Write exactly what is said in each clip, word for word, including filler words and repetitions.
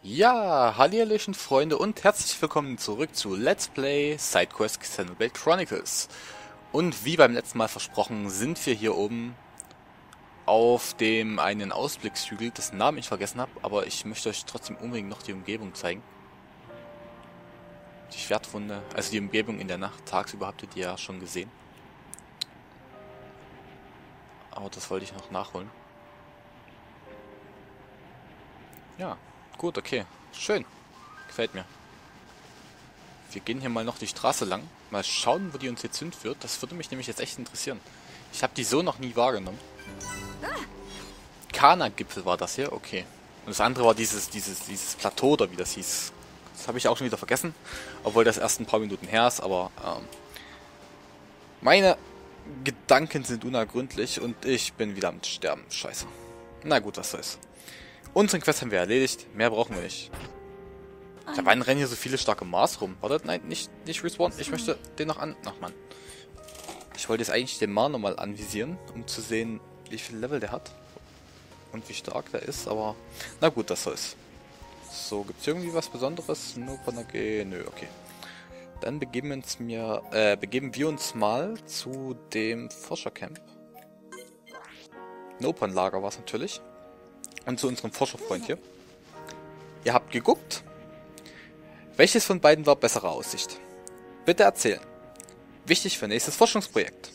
Ja, hallihallöchen Freunde und herzlich willkommen zurück zu Let's Play SideQuest Xenoblade Chronicles. Und wie beim letzten Mal versprochen, sind wir hier oben auf dem einen Ausblickshügel, dessen Namen ich vergessen habe, aber ich möchte euch trotzdem unbedingt noch die Umgebung zeigen. Die Schwertwunde, also die Umgebung in der Nacht, tagsüber habt ihr die ja schon gesehen. Aber das wollte ich noch nachholen. Ja. Gut, okay. Schön. Gefällt mir. Wir gehen hier mal noch die Straße lang. Mal schauen, wo die uns jetzt hinführt. Das würde mich nämlich jetzt echt interessieren. Ich habe die so noch nie wahrgenommen. Kana-Gipfel war das hier? Okay. Und das andere war dieses, dieses, dieses Plateau, oder wie das hieß. Das habe ich auch schon wieder vergessen. Obwohl das erst ein paar Minuten her ist, aber ähm, meine Gedanken sind unergründlich und ich bin wieder am Sterben. Scheiße. Na gut, was soll's. Unseren Quest haben wir erledigt. Mehr brauchen wir nicht. Da wann rennen hier so viele starke Mars rum? Warte, nein, nicht, nicht respawn. Ich möchte den noch an... Ach Mann. Ich wollte jetzt eigentlich den Mar nochmal anvisieren, um zu sehen, wie viel Level der hat. Und wie stark der ist, aber... Na gut, das soll's. So, gibt's irgendwie was Besonderes? Nur von der G... Nö, okay. Dann begeben wir uns, mir, äh, begeben wir uns mal zu dem Forschercamp. Nopan-Lager war es natürlich. Und zu unserem Forscherfreund hier. Ihr habt geguckt. Welches von beiden war bessere Aussicht? Bitte erzählen. Wichtig für nächstes Forschungsprojekt.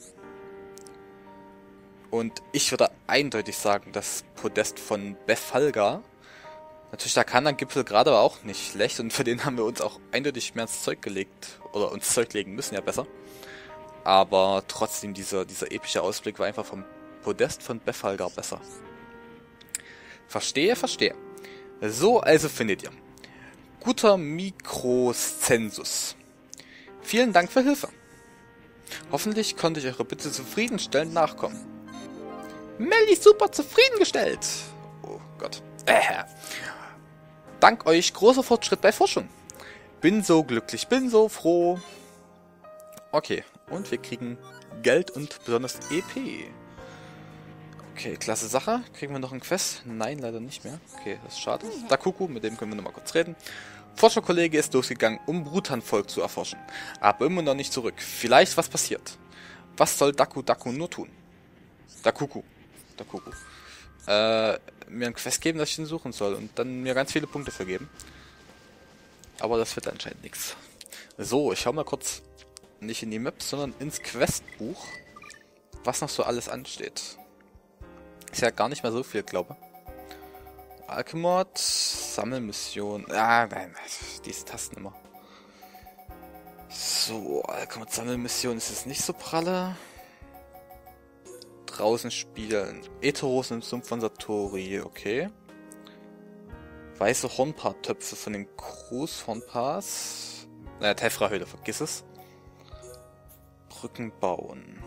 Und ich würde eindeutig sagen, das Podest von Befalga. Natürlich, da kann ein Gipfel gerade aber auch nicht schlecht. Und für den haben wir uns auch eindeutig mehr ins Zeug gelegt. Oder uns Zeug legen müssen, ja besser. Aber trotzdem, dieser, dieser epische Ausblick war einfach vom Podest von Befalga besser. Verstehe, verstehe. So, also findet ihr. Guter Mikroszensus. Vielen Dank für Hilfe. Hoffentlich konnte ich eure Bitte zufriedenstellend nachkommen. Melli, super zufriedengestellt. Oh Gott. Äh. Dank euch großer Fortschritt bei Forschung. Bin so glücklich, bin so froh. Okay, und wir kriegen Geld und besonders E P. Okay, klasse Sache. Kriegen wir noch einen Quest? Nein, leider nicht mehr. Okay, das ist schade. Dakuku, mit dem können wir nochmal kurz reden. Forscherkollege ist losgegangen, um Brutan-Volk zu erforschen. Aber immer noch nicht zurück. Vielleicht was passiert. Was soll Daku Daku nur tun? Dakuku. Dakuku. Äh, mir einen Quest geben, dass ich ihn suchen soll. Und dann mir ganz viele Punkte vergeben. Aber das wird anscheinend nichts. So, ich schau mal kurz nicht in die Map, sondern ins Questbuch. Was noch so alles ansteht. Ist ja gar nicht mehr so viel, glaube ich. Alchemord, Sammelmission. Ah, nein, diese Tasten immer. So, Alchemord, Sammelmission ist es nicht so pralle. Draußen spielen. Eteros im Sumpf von Satori, okay. Weiße Hornpaar-Töpfe von den Großhornpaars. Naja, Tefra-Höhle, vergiss es. Brücken bauen.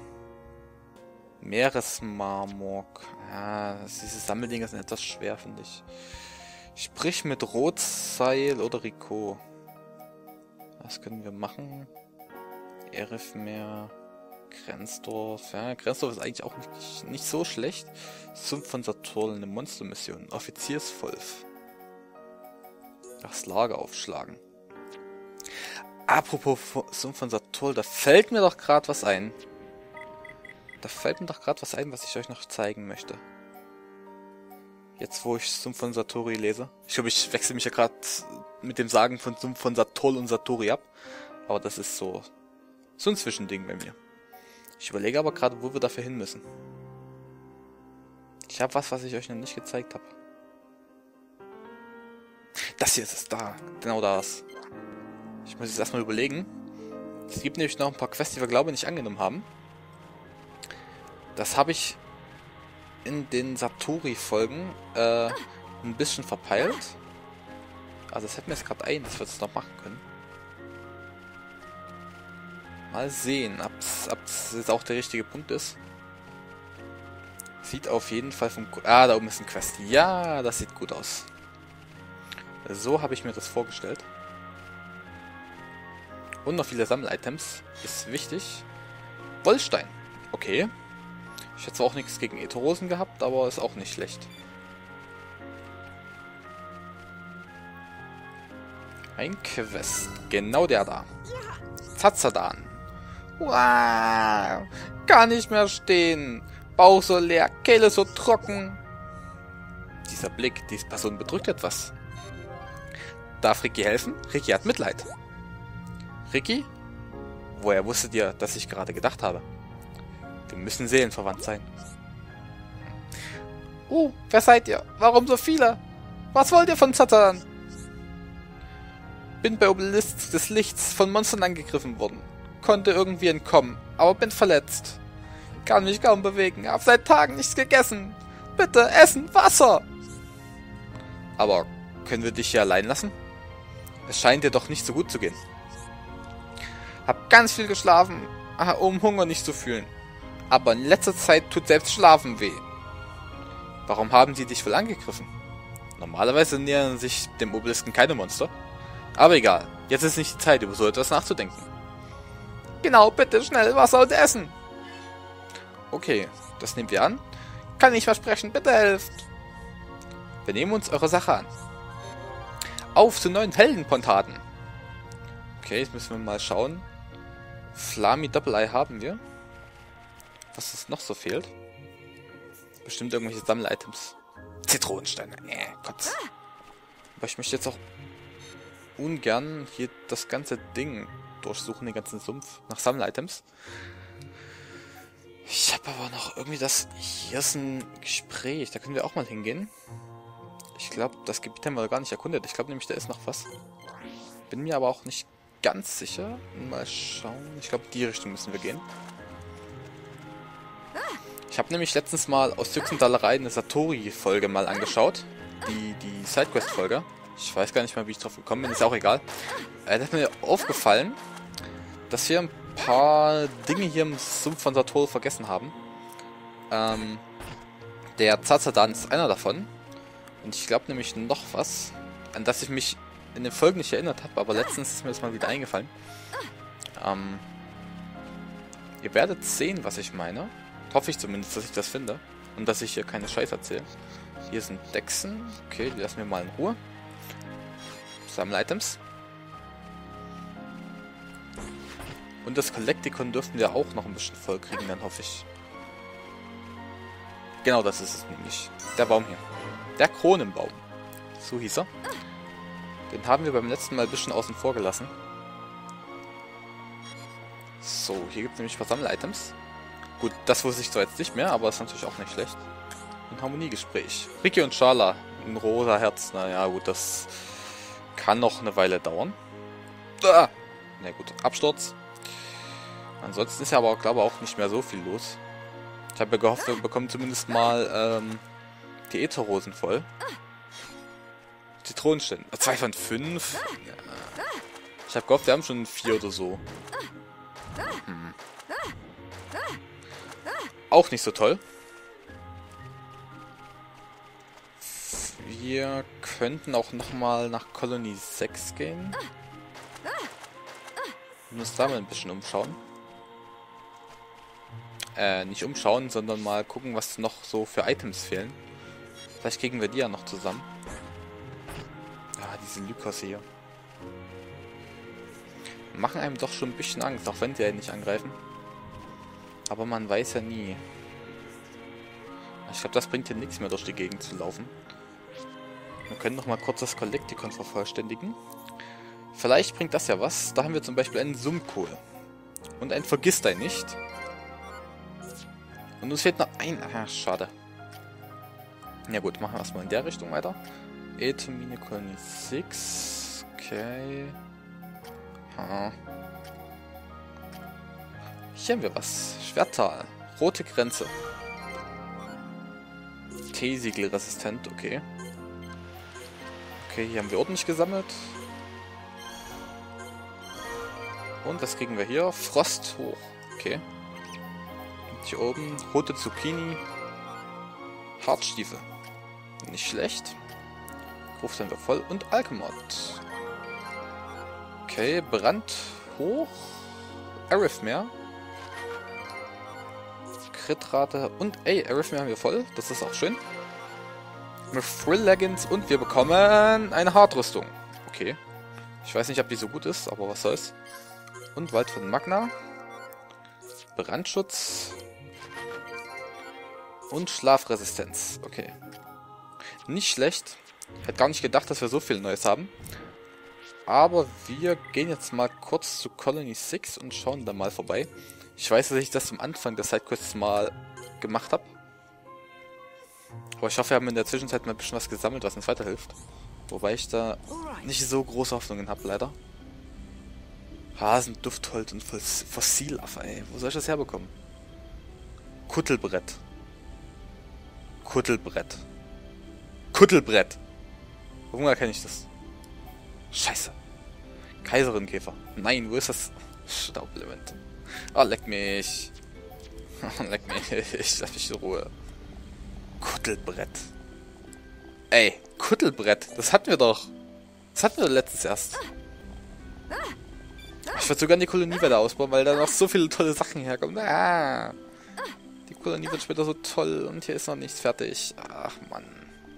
Meeresmarmor. Ja, diese Sammeldinger sind etwas schwer, finde ich. Sprich mit Rotseil oder Rico. Was können wir machen? Erifmeer. Grenzdorf. Ja, Grenzdorf ist eigentlich auch nicht, nicht so schlecht. Sumpf von Saturn, eine Monstermission. Offiziersvolf. Das Lager aufschlagen. Apropos Sumpf von Saturn, da fällt mir doch gerade was ein. Da fällt mir doch gerade was ein, was ich euch noch zeigen möchte. Jetzt, wo ich Sumpf von Satori lese. Ich glaube, ich wechsle mich ja gerade mit dem Sagen von Sumpf von Saturn und Satori ab. Aber das ist so, so ein Zwischending bei mir. Ich überlege aber gerade, wo wir dafür hin müssen. Ich habe was, was ich euch noch nicht gezeigt habe. Das hier ist es, da. Genau das. Ich muss jetzt erstmal überlegen. Es gibt nämlich noch ein paar Quests, die wir, glaube ich, nicht angenommen haben. Das habe ich in den Satori-Folgen äh, ein bisschen verpeilt. Also das hätten wir jetzt gerade ein, dass wir das noch machen können. Mal sehen, ob es jetzt auch der richtige Punkt ist. Sieht auf jeden Fall vom... Ah, da oben ist ein Quest. Ja, das sieht gut aus. So habe ich mir das vorgestellt. Und noch viele Sammel-Items. Ist wichtig. Wollstein. Okay. Ich hätte zwar auch nichts gegen Eterosen gehabt, aber ist auch nicht schlecht. Ein Quest. Genau der da. Zazadan. Wow. Gar nicht mehr stehen. Bauch so leer, Kehle so trocken. Dieser Blick, diese Person bedrückt etwas. Darf Ricky helfen? Ricky hat Mitleid. Ricky? Woher wusstet ihr, dass ich gerade gedacht habe? Wir müssen seelenverwandt sein. Oh, wer seid ihr? Warum so viele? Was wollt ihr von Zazadan? Bin bei Obelisk des Lichts von Monstern angegriffen worden. Konnte irgendwie entkommen, aber bin verletzt. Kann mich kaum bewegen, hab seit Tagen nichts gegessen. Bitte, Essen, Wasser! Aber können wir dich hier allein lassen? Es scheint dir doch nicht so gut zu gehen. Hab ganz viel geschlafen, um Hunger nicht zu fühlen. Aber in letzter Zeit tut selbst Schlafen weh. Warum haben sie dich wohl angegriffen? Normalerweise nähern sich dem Obelisken keine Monster. Aber egal, jetzt ist nicht die Zeit, über so etwas nachzudenken. Genau, bitte, schnell, Wasser und Essen. Okay, das nehmen wir an. Kann ich versprechen, bitte helft. Wir nehmen uns eure Sache an. Auf zu neuen Heldenpontaten. Okay, jetzt müssen wir mal schauen. Flami Double Eye haben wir. Was es noch so fehlt? Bestimmt irgendwelche Sammel-Items. Zitronensteine. Äh, Gott. Aber ich möchte jetzt auch ungern hier das ganze Ding durchsuchen, den ganzen Sumpf nach Sammel-Items. Ich habe aber noch irgendwie das... Hier ist ein Gespräch. Da können wir auch mal hingehen. Ich glaube, das Gebiet haben wir gar nicht erkundet. Ich glaube nämlich, da ist noch was. Bin mir aber auch nicht ganz sicher. Mal schauen. Ich glaube, die Richtung müssen wir gehen. Ich habe nämlich letztens mal aus Yüksendallerei eine Satori-Folge mal angeschaut. Die, die Sidequest-Folge. Ich weiß gar nicht mal, wie ich drauf gekommen bin. Ist auch egal. Äh, da ist mir aufgefallen, dass wir ein paar Dinge hier im Sumpf von Satori vergessen haben. Ähm, der Zazadan ist einer davon. Und ich glaube nämlich noch was, an das ich mich in den Folgen nicht erinnert habe, aber letztens ist mir das mal wieder eingefallen. Ähm, ihr werdet sehen, was ich meine. Hoffe ich zumindest, dass ich das finde. Und dass ich hier keine Scheiß erzähle. Hier sind Dechsen. Okay, die lassen wir mal in Ruhe. Sammel-Items. Und das Kollektikon dürften wir auch noch ein bisschen voll kriegen, dann hoffe ich. Genau, das ist es nämlich. Der Baum hier. Der Kronenbaum. So hieß er. Den haben wir beim letzten Mal ein bisschen außen vor gelassen. So, hier gibt es nämlich Versammel-Items. Gut, das wusste ich zwar jetzt nicht mehr, aber ist natürlich auch nicht schlecht. Ein Harmoniegespräch. Ricky und Schala. Ein rosa Herz. Naja, gut, das kann noch eine Weile dauern. Ah! Na gut, Absturz. Ansonsten ist ja aber, glaube ich, auch nicht mehr so viel los. Ich habe ja gehofft, wir bekommen zumindest mal ähm, die Ätherrosen voll. Zitronenstände. Zwei von fünf. Ja. Ich habe gehofft, wir haben schon vier oder so. Hm. Auch nicht so toll. Wir könnten auch nochmal nach Kolonie sechs gehen. Wir müssen da mal ein bisschen umschauen. Äh, nicht umschauen, sondern mal gucken, was noch so für Items fehlen. Vielleicht kriegen wir die ja noch zusammen. Ah, diese Lykos hier. Machen einem doch schon ein bisschen Angst, auch wenn sie ja nicht angreifen. Aber man weiß ja nie. Ich glaube, das bringt hier nichts mehr, durch die Gegend zu laufen. Wir können noch mal kurz das Kollektikon vervollständigen. Vielleicht bringt das ja was. Da haben wir zum Beispiel einen Summkohl. Und ein Vergisstein nicht. Und uns fehlt noch ein... Ah, schade. Ja gut, machen wir erstmal in der Richtung weiter. Etomine Kolonie sechs. Okay. Ha. Hier haben wir was. Schwerttal. Rote Grenze. T-Siegel resistent. Okay. Okay, hier haben wir ordentlich gesammelt. Und das kriegen wir hier. Frost hoch. Okay. Und hier oben rote Zucchini. Hartstiefel. Nicht schlecht. Gruft haben wir voll. Und Alchemod. Okay, Brand hoch. Arithmere. Kritrate. Und ey, Arithmere haben wir voll. Das ist auch schön. Mit Thrill Leggings. Und wir bekommen eine Hartrüstung. Okay. Ich weiß nicht, ob die so gut ist, aber was soll's. Und Wald von Magna. Brandschutz. Und Schlafresistenz. Okay. Nicht schlecht. Hätte gar nicht gedacht, dass wir so viel Neues haben. Aber wir gehen jetzt mal kurz zu Colony sechs und schauen da mal vorbei. Ich weiß, dass ich das am Anfang der Sidequests mal gemacht habe. Aber ich hoffe, wir haben in der Zwischenzeit mal ein bisschen was gesammelt, was uns weiterhilft. Wobei ich da nicht so große Hoffnungen habe, leider. Hasen, Duftholz und Fossilaffe, ey. Wo soll ich das herbekommen? Kuttelbrett. Kuttelbrett. Kuttelbrett. Woher kenne ich das? Scheiße. Kaiserinkäfer. Nein, wo ist das? Staubelement. Oh, leck mich. Leck mich. Lass mich in Ruhe. Kuttelbrett. Ey, Kuttelbrett. Das hatten wir doch. Das hatten wir letztens erst. Ich würde sogar die Kolonie weiter ausbauen, weil da noch so viele tolle Sachen herkommen. Ah, die Kolonie wird später so toll und hier ist noch nichts fertig. Ach, Mann.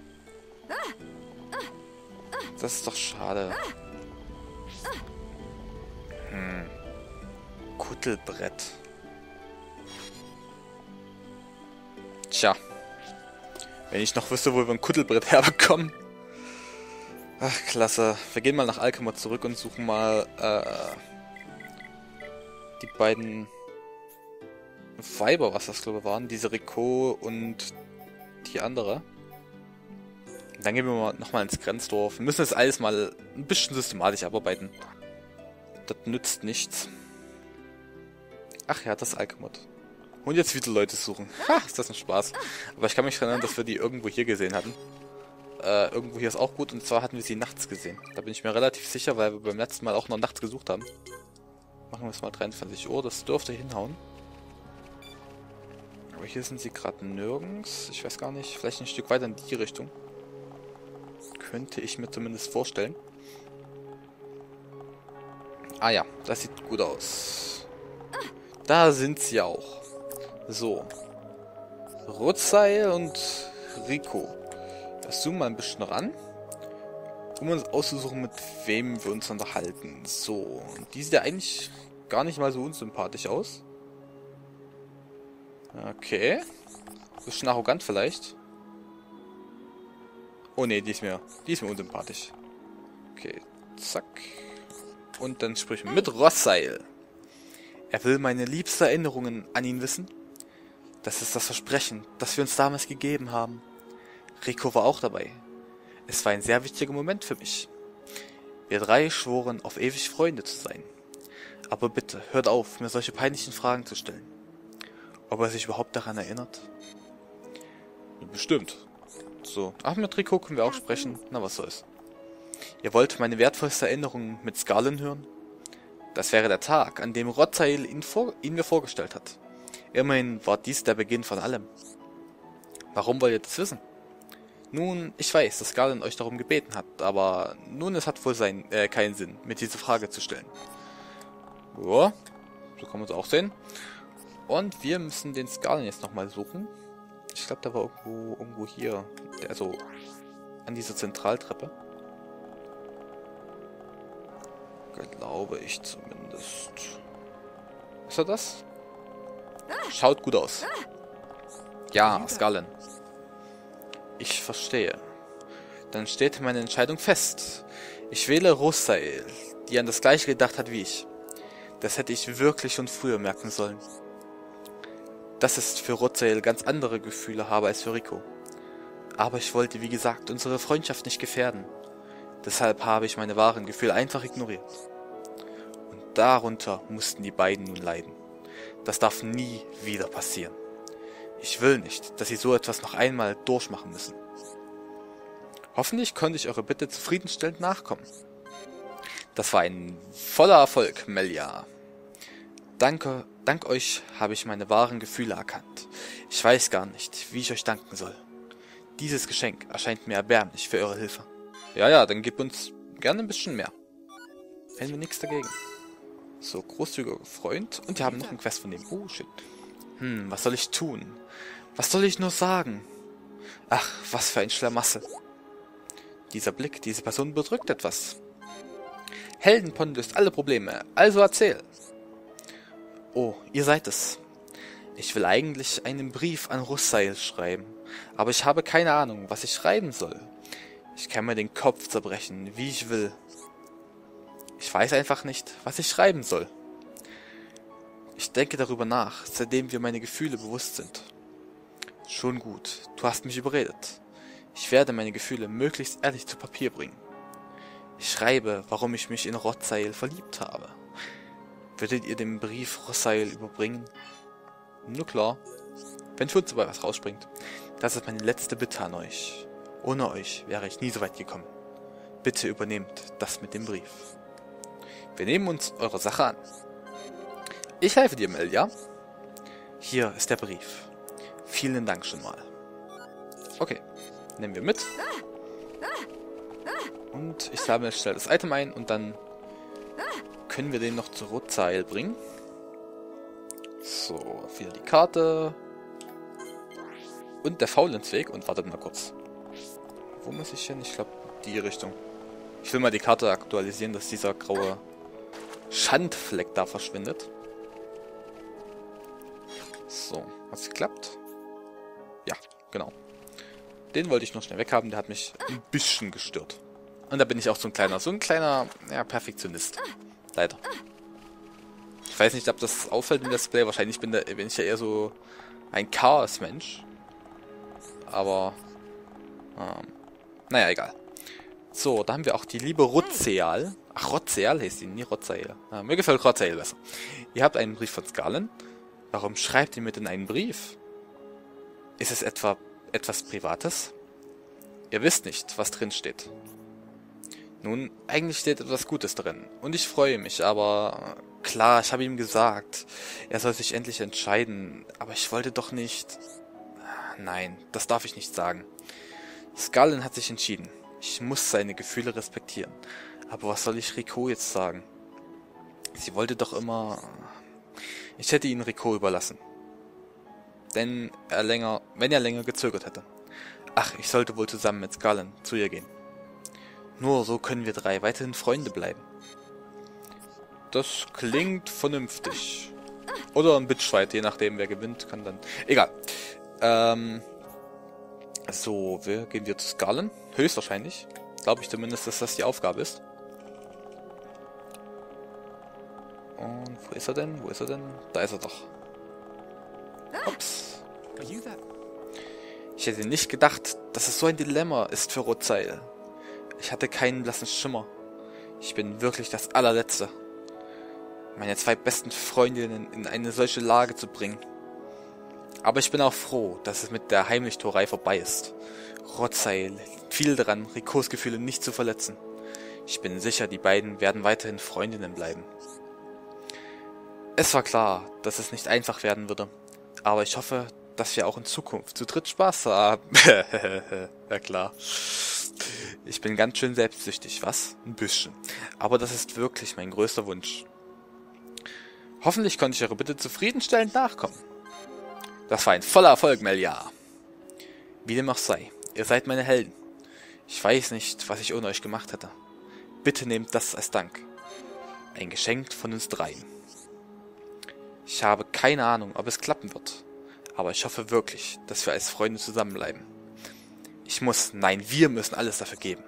Das ist doch schade. Hm. Kuttelbrett. Tja. Wenn ich noch wüsste, wo wir ein Kuttelbrett herbekommen. Ach, klasse. Wir gehen mal nach Alkmaar zurück und suchen mal äh, die beiden Weiber, was das glaube ich waren. Diese Rico und die andere. Dann gehen wir mal nochmal ins Grenzdorf. Wir müssen das alles mal ein bisschen systematisch abarbeiten. Das nützt nichts. Ach ja, das Alkmaar. Und jetzt wieder Leute suchen. Ha, ist das ein Spaß. Aber ich kann mich erinnern, dass wir die irgendwo hier gesehen hatten. Äh, irgendwo hier ist auch gut. Und zwar hatten wir sie nachts gesehen. Da bin ich mir relativ sicher, weil wir beim letzten Mal auch noch nachts gesucht haben. Machen wir es mal dreiundzwanzig Uhr. Das dürfte hinhauen. Aber hier sind sie gerade nirgends. Ich weiß gar nicht. Vielleicht ein Stück weiter in die Richtung. Könnte ich mir zumindest vorstellen. Ah ja, das sieht gut aus. Da sind sie auch. So. Rotzeil und Rico. Das zoomen wir ein bisschen ran. Um uns auszusuchen, mit wem wir uns unterhalten. So. Die sieht ja eigentlich gar nicht mal so unsympathisch aus. Okay. Bisschen arrogant vielleicht. Oh ne, die ist mir, die ist mir unsympathisch. Okay, zack. Und dann sprechen wir mit Rosseil. Er will meine liebsten Erinnerungen an ihn wissen. Das ist das Versprechen, das wir uns damals gegeben haben. Rico war auch dabei. Es war ein sehr wichtiger Moment für mich. Wir drei schworen, auf ewig Freunde zu sein. Aber bitte, hört auf, mir solche peinlichen Fragen zu stellen. Ob er sich überhaupt daran erinnert? Bestimmt. So, ach, mit Rico können wir auch sprechen. Na, was soll's. Ihr wollt meine wertvollste Erinnerung mit Scarlin hören? Das wäre der Tag, an dem Rotzeil ihn, vor, ihn mir vorgestellt hat. Immerhin war dies der Beginn von allem. Warum wollt ihr das wissen? Nun, ich weiß, dass Scarlin euch darum gebeten hat, aber nun, es hat wohl sein, äh, keinen Sinn, mir diese Frage zu stellen. Ja, so kann man es auch sehen. Und wir müssen den Scarlin jetzt nochmal suchen. Ich glaube, der war irgendwo, irgendwo hier. Also an dieser Zentraltreppe. Glaube ich zumindest. Ist er das? Schaut gut aus. Ja, Scarlin. Ich verstehe. Dann steht meine Entscheidung fest. Ich wähle Rosseil, die an das gleiche gedacht hat wie ich. Das hätte ich wirklich schon früher merken sollen. Dass es für Rotzeil ganz andere Gefühle habe als für Rico. Aber ich wollte, wie gesagt, unsere Freundschaft nicht gefährden. Deshalb habe ich meine wahren Gefühle einfach ignoriert. Und darunter mussten die beiden nun leiden. Das darf nie wieder passieren. Ich will nicht, dass sie so etwas noch einmal durchmachen müssen. Hoffentlich konnte ich eure Bitte zufriedenstellend nachkommen. Das war ein voller Erfolg, Melia. Danke, dank euch habe ich meine wahren Gefühle erkannt. Ich weiß gar nicht, wie ich euch danken soll. Dieses Geschenk erscheint mir erbärmlich für eure Hilfe. Ja, ja, dann gib uns gerne ein bisschen mehr. Hätten wir nichts dagegen. So, großzügiger Freund. Und wir haben noch einen Quest von dem. Oh, shit. Hm, was soll ich tun? Was soll ich nur sagen? Ach, was für ein Schlamassel. Dieser Blick, diese Person bedrückt etwas. Heldenpon löst alle Probleme, also erzähl. Oh, ihr seid es. Ich will eigentlich einen Brief an Russail schreiben, aber ich habe keine Ahnung, was ich schreiben soll. Ich kann mir den Kopf zerbrechen, wie ich will. Ich weiß einfach nicht, was ich schreiben soll. Ich denke darüber nach, seitdem wir meine Gefühle bewusst sind. Schon gut, du hast mich überredet. Ich werde meine Gefühle möglichst ehrlich zu Papier bringen. Ich schreibe, warum ich mich in Rotsail verliebt habe. Würdet ihr den Brief Rossail überbringen? Nur klar. Wenn für uns dabei was rausspringt. Das ist meine letzte Bitte an euch. Ohne euch wäre ich nie so weit gekommen. Bitte übernehmt das mit dem Brief. Wir nehmen uns eure Sache an. Ich helfe dir, Mel, ja? Hier ist der Brief. Vielen Dank schon mal. Okay, nehmen wir mit. Und ich sammle schnell das Item ein und dann können wir den noch zu Rotsail bringen. So, wieder die Karte. Und der Faulensweg. Und wartet mal kurz. Wo muss ich hin? Ich glaube, die Richtung. Ich will mal die Karte aktualisieren, dass dieser graue Schandfleck da verschwindet. So, hat's geklappt? Ja, genau. Den wollte ich noch schnell weghaben, der hat mich ein bisschen gestört. Und da bin ich auch so ein kleiner, so ein kleiner, ja, Perfektionist. Leider. Ich weiß nicht, ob das auffällt im Let's Play. Wahrscheinlich bin, da, bin ich ja eher so ein Chaos-Mensch. Aber, ähm, naja, egal. So, da haben wir auch die liebe Rotsail. Ach, Rotsail heißt die, nie Rotsail. Ja, mir gefällt Rotsail besser. Ihr habt einen Brief von Scarlen. Warum schreibt ihr mir denn einen Brief? Ist es etwa etwas Privates? Ihr wisst nicht, was drin steht. Nun, eigentlich steht etwas Gutes drin. Und ich freue mich, aber klar, ich habe ihm gesagt, er soll sich endlich entscheiden. Aber ich wollte doch nicht... Nein, das darf ich nicht sagen. Scarlen hat sich entschieden. Ich muss seine Gefühle respektieren. Aber was soll ich Rico jetzt sagen? Sie wollte doch immer... Ich hätte ihn Rico überlassen. Denn er länger, wenn er länger gezögert hätte. Ach, ich sollte wohl zusammen mit Scarlen zu ihr gehen. Nur so können wir drei weiterhin Freunde bleiben. Das klingt vernünftig. Oder ein Bitchfight, je nachdem wer gewinnt, kann dann... Egal. Ähm... So, wir gehen wir zu Scarlen. Höchstwahrscheinlich. Glaube ich zumindest, dass das die Aufgabe ist. Und wo ist er denn? Wo ist er denn? Da ist er doch. Ups. Ich hätte nicht gedacht, dass es so ein Dilemma ist für Rotsail. Ich hatte keinen blassen Schimmer. Ich bin wirklich das allerletzte. Meine zwei besten Freundinnen in eine solche Lage zu bringen. Aber ich bin auch froh, dass es mit der Heimlichtuerei vorbei ist. Rotsail liegt viel daran, Ricos Gefühle nicht zu verletzen. Ich bin sicher, die beiden werden weiterhin Freundinnen bleiben. Es war klar, dass es nicht einfach werden würde. Aber ich hoffe, dass wir auch in Zukunft zu dritt Spaß haben. Ja klar. Ich bin ganz schön selbstsüchtig, was? Ein bisschen. Aber das ist wirklich mein größter Wunsch. Hoffentlich konnte ich eure Bitte zufriedenstellend nachkommen. Das war ein voller Erfolg, Melia. Wie dem auch sei, ihr seid meine Helden. Ich weiß nicht, was ich ohne euch gemacht hätte. Bitte nehmt das als Dank. Ein Geschenk von uns dreien. Ich habe keine Ahnung, ob es klappen wird. Aber ich hoffe wirklich, dass wir als Freunde zusammenbleiben. Ich muss, nein, wir müssen alles dafür geben.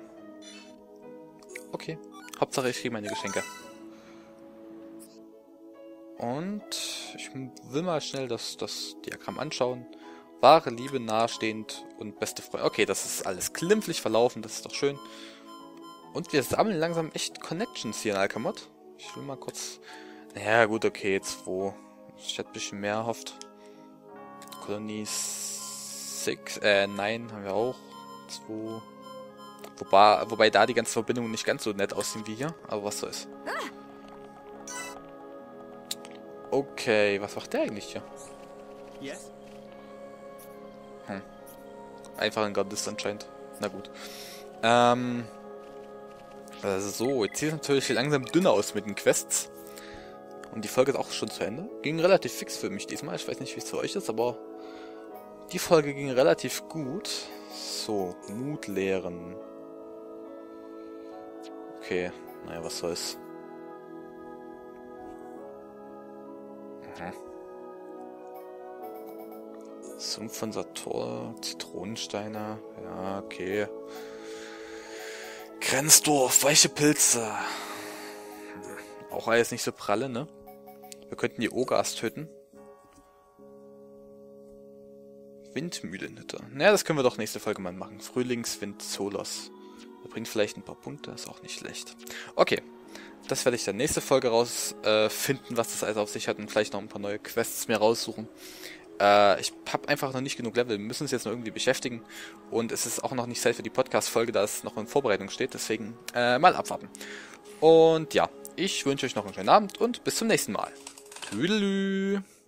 Okay, Hauptsache ich kriege meine Geschenke. Und ich will mal schnell das, das Diagramm anschauen. Wahre Liebe, nahestehend und beste Freunde. Okay, das ist alles glimpflich verlaufen, das ist doch schön. Und wir sammeln langsam echt Connections hier in Alkamot. Ich will mal kurz... Naja, gut, okay, zwei. Ich hätte ein bisschen mehr erhofft. Kolonie sechs, äh, nein, haben wir auch. zwei. Wobei, wobei da die ganzen Verbindungen nicht ganz so nett aussehen wie hier, aber was soll's. Okay, was macht der eigentlich hier? Yes. Hm. Einfach ein Gardist anscheinend. Na gut. Ähm. So, jetzt sieht es natürlich langsam dünner aus mit den Quests. Und die Folge ist auch schon zu Ende. Ging relativ fix für mich diesmal. Ich weiß nicht, wie es für euch ist, aber die Folge ging relativ gut. So, Mut lehren. Okay, Naja, was soll's. Mhm. Sumpf von Sator, Zitronensteine. Ja, okay. Grenzdorf, weiche Pilze. Auch alles nicht so pralle, ne? Wir könnten die Ogas töten. Windmühlenhütte. Naja, das können wir doch nächste Folge mal machen. Frühlingswind Zolos. Der bringt vielleicht ein paar Punkte, ist auch nicht schlecht. Okay, das werde ich dann nächste Folge rausfinden, äh, was das alles auf sich hat und vielleicht noch ein paar neue Quests mir raussuchen. Äh, ich habe einfach noch nicht genug Level, wir müssen uns jetzt noch irgendwie beschäftigen und es ist auch noch nicht Zeit für die Podcast-Folge, da es noch in Vorbereitung steht, deswegen äh, mal abwarten. Und ja, ich wünsche euch noch einen schönen Abend und bis zum nächsten Mal. Tüdelü!